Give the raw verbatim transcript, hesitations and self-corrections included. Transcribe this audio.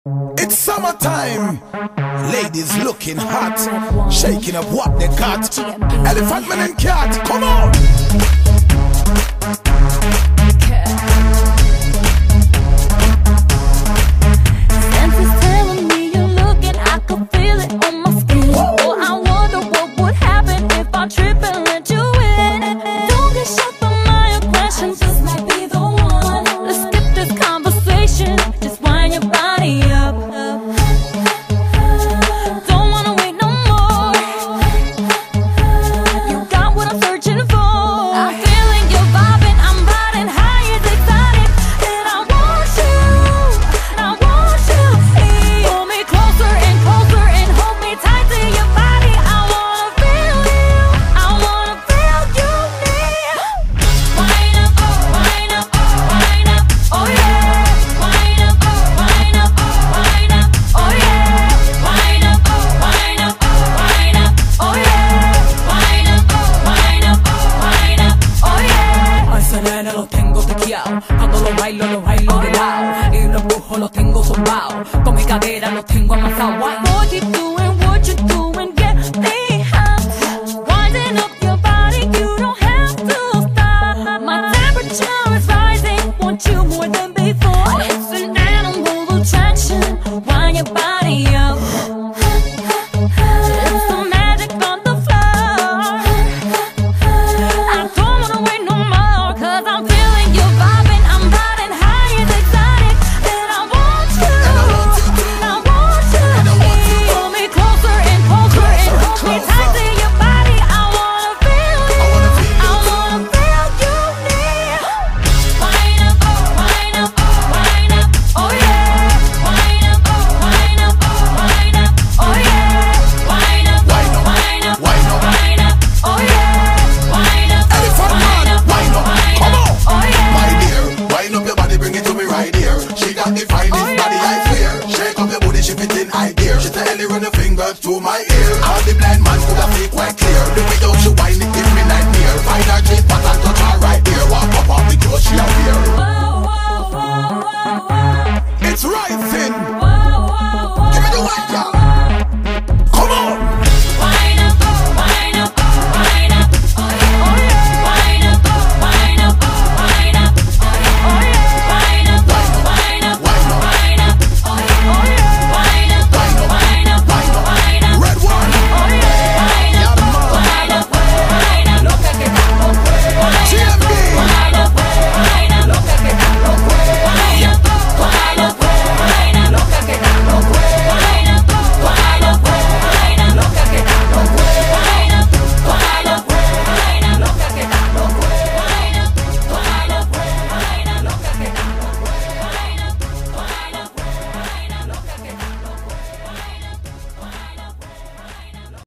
It's summertime. Ladies looking hot, shaking up what they got. Elephant man and cat, come on. Senses telling me you're looking, I can feel it on my skin. Oh, I wonder what would happen if I trip and let you in. Don't get shocked by my aggression, this might be the one. Let's skip this conversation, just wind your body up. Don't wanna wait no more. You got what I'm searching for. I'm feeling you're vibing, I'm riding high, it's exciting. And I want you, I want you. Pull me closer and closer and hold me tight to your body. I wanna feel you, I wanna feel you near. Wind up, wind up, wind up, oh yeah. Wind up, wind up, wind up, oh yeah. Wind up, wind up, wind up, oh yeah. Wind up, wind up, wind up, oh yeah. A ese nene lo tengo tequeado, cuando lo bailo, lo bailo de lado. Y los brujos los tengo zumbados, con mi cadera los tengo amasados. Boy, keep doing what you're doing, get me hot. Winding up your body, you don't have to stop. My temperature is rising, want you more than before. It's an animal attraction, wind your body up. It's the magic on the floor. I don't wanna wait no more, cause I'm feeling you vibing, I'm riding high, it's exciting. And I want you, I want you. Pull me closer and closer and hold me tight to your body. I wanna feel you, I wanna feel you near. Wind up, wind up, wind up, oh yeah. Wind up, wind up, wind up, oh yeah. Wind up, wind up, wind up, wind up, oh yeah. Wind up, Elephant man, wind up, come on. oh yeah. My dear, wind up your body, bring it to me right here. She got the finest body, I swear. Shake up your booty, shift it in high gear. She's the Ellie run the